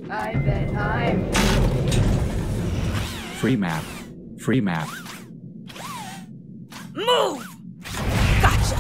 I bet I'm... Free map. Free map. Move! Gotcha!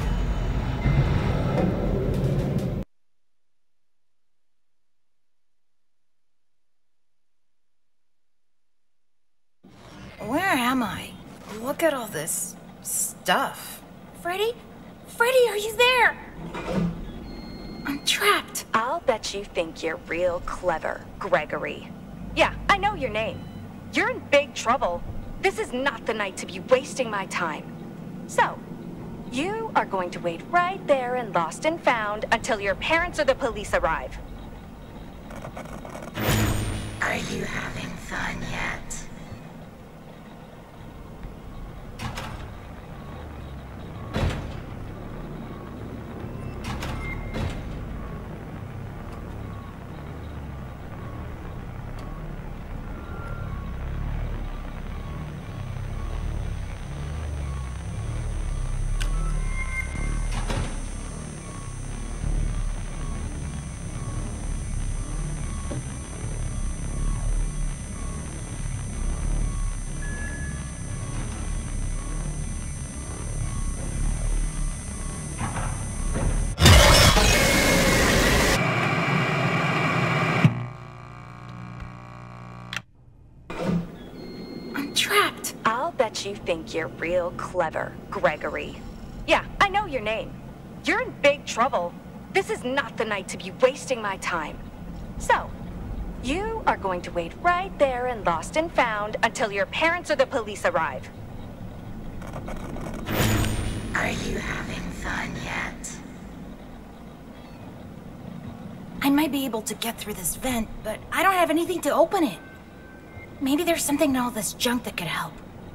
Where am I? Look at all this stuff. Freddy? Freddy, are you there? I'm trapped. I'll bet you think you're real clever, Gregory. Yeah, I know your name. You're in big trouble. This is not the night to be wasting my time. So, you are going to wait right there in Lost and Found until your parents or the police arrive. Are you having fun yet? Trapped. I'll bet you think you're real clever, Gregory. Yeah, I know your name. You're in big trouble. This is not the night to be wasting my time. So, you are going to wait right there in Lost and Found until your parents or the police arrive. Are you having fun yet? I might be able to get through this vent, but I don't have anything to open it. Maybe there's something in all this junk that could help.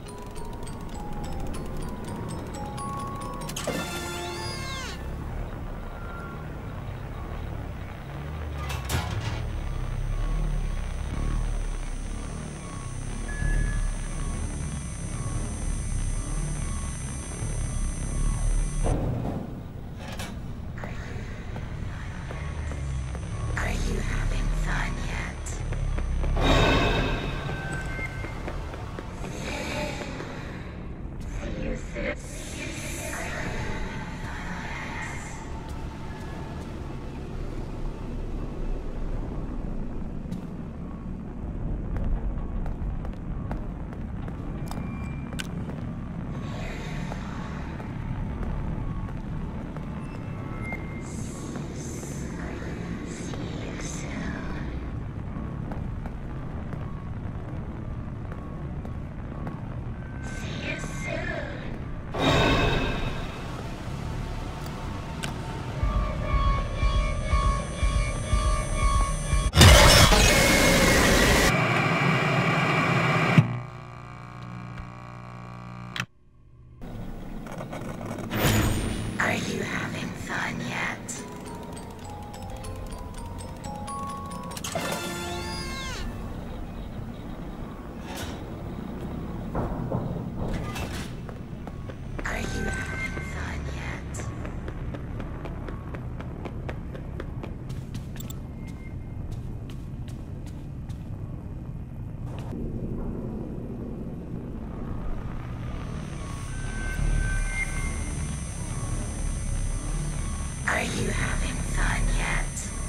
Are you having fun yet? Are you having fun yet? Are you having fun yet? Are you having fun yet?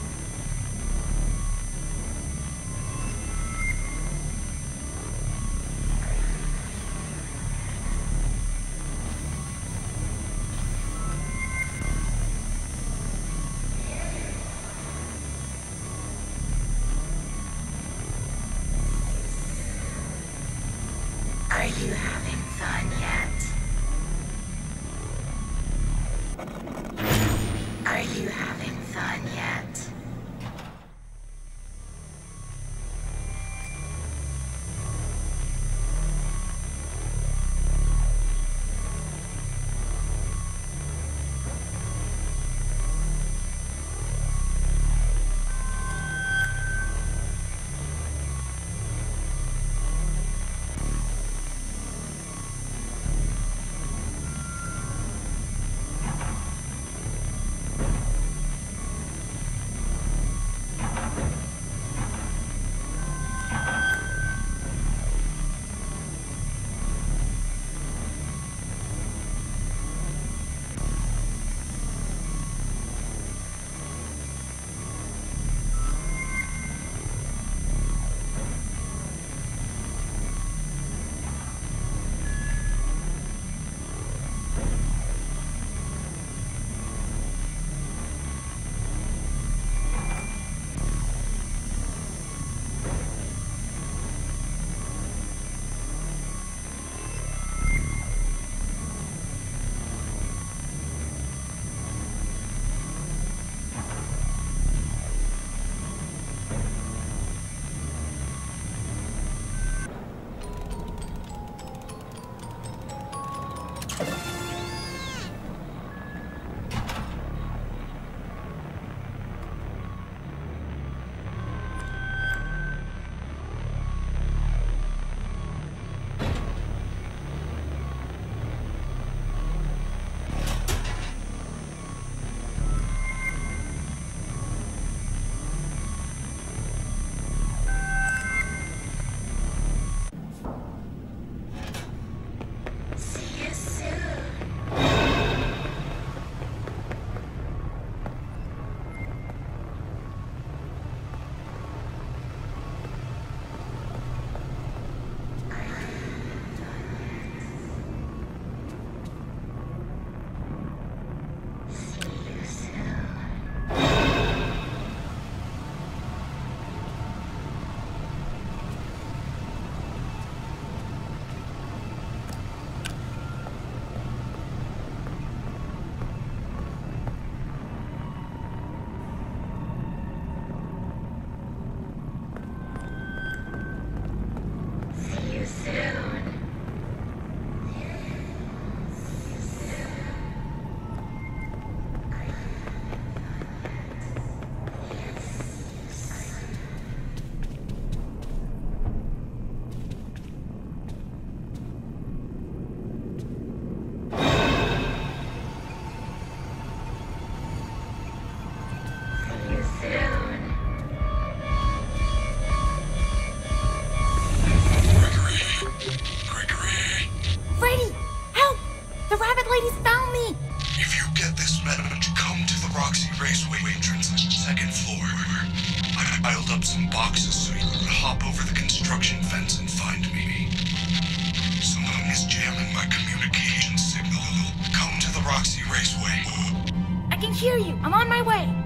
Are you having fun yet? Are you having The rabbit lady's found me! If you get this message, come to the Roxy Raceway entrance, second floor. I piled up some boxes so you can hop over the construction fence and find me. Someone is jamming my communication signal. Come to the Roxy Raceway. I can hear you. I'm on my way.